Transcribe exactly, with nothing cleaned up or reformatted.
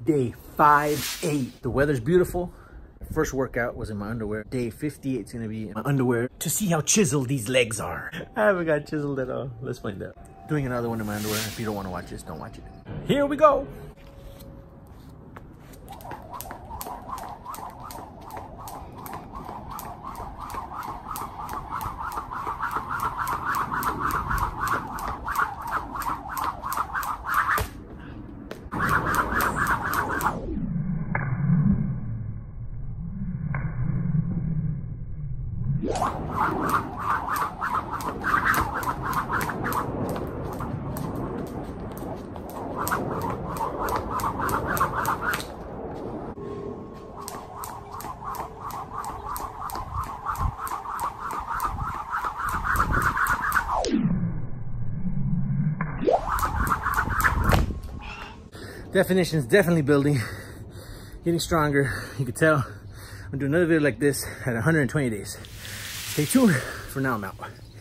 Day five eight. The weather's beautiful. First workout was in my underwear. Day fifty-eight is gonna be in my underwear to see how chiseled these legs are. I haven't got chiseled at all. Let's find out. Doing another one in my underwear. If you don't want to watch this, don't watch it. Here we go. Definition's definitely building, getting stronger. You can tell. I'm doing another video like this at one hundred twenty days. Stay tuned. For now, I'm out.